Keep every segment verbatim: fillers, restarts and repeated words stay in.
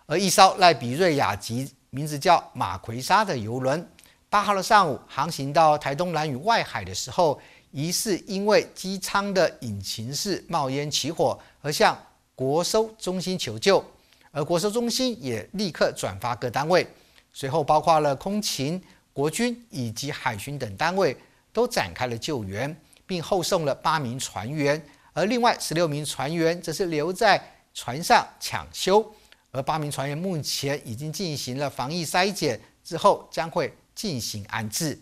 而一艘赖比瑞亚级名字叫马奎莎的邮轮，八号的上午航行到台东兰屿外海的时候，疑似因为机舱的引擎室冒烟起火，而向国收中心求救。而国收中心也立刻转发各单位，随后包括了空勤、国军以及海巡等单位都展开了救援，并后送了八名船员，而另外十六名船员则是留在船上抢修。而八名船员目前已经进行了防疫筛检，之后将会进行安置。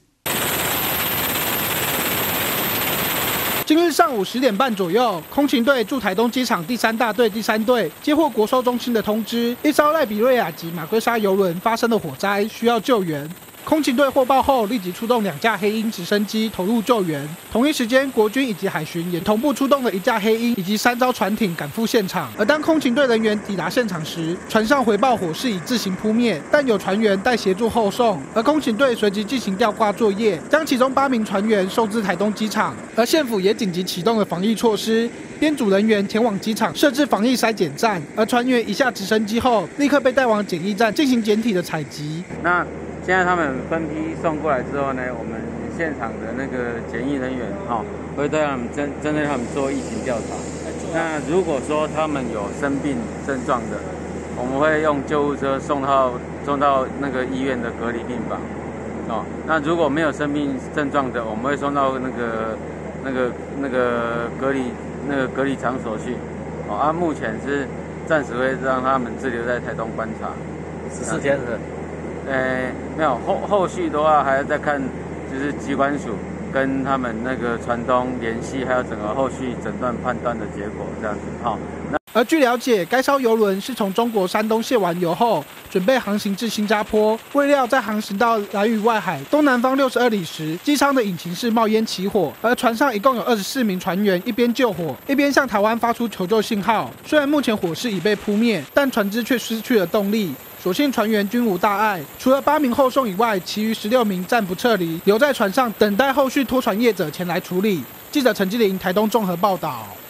今日上午十点半左右，空勤队驻台东机场第三大队第三队接获国收中心的通知，一艘赖比瑞亚级马圭莎邮轮发生了火灾，需要救援。空勤队获报后，立即出动两架黑鹰直升机投入救援。同一时间，国军以及海巡也同步出动了一架黑鹰以及三艘船艇赶赴现场。而当空勤队人员抵达现场时，船上回报火势已自行扑灭，但有船员待协助后送。而空勤队随即进行吊挂作业，将其中八名船员送至台东机场。而县府也紧急启动了防疫措施，编组人员前往机场设置防疫筛检站，而船员一下直升机后，立刻被带往检疫站进行检体的采集。 那现在他们分批送过来之后呢，我们现场的那个检疫人员哈、哦，会对他们针针对他们做疫情调查。那如果说他们有生病症状的，我们会用救护车送到送到那个医院的隔离病房。哦，那如果没有生病症状的，我们会送到那个那个那个隔离那个隔离场所去。哦，啊，目前是暂时会让他们滞留在台东观察十四天是。呃，没有后后续的话，还要再看，就是机关署跟他们那个船东联系，还有整个后续诊断判断的结果，这样子哈、哦。那而据了解，该艘邮轮是从中国山东卸完油后，准备航行至新加坡，未料在航行到兰屿外海东南方六十二里时，机舱的引擎室冒烟起火，而船上一共有二十四名船员，一边救火，一边向台湾发出求救信号。虽然目前火势已被扑灭，但船只却失去了动力。所幸船员均无大碍，除了八名后送以外，其余十六名暂不撤离，留在船上等待后续拖船业者前来处理。记者陈基林台东综合报道。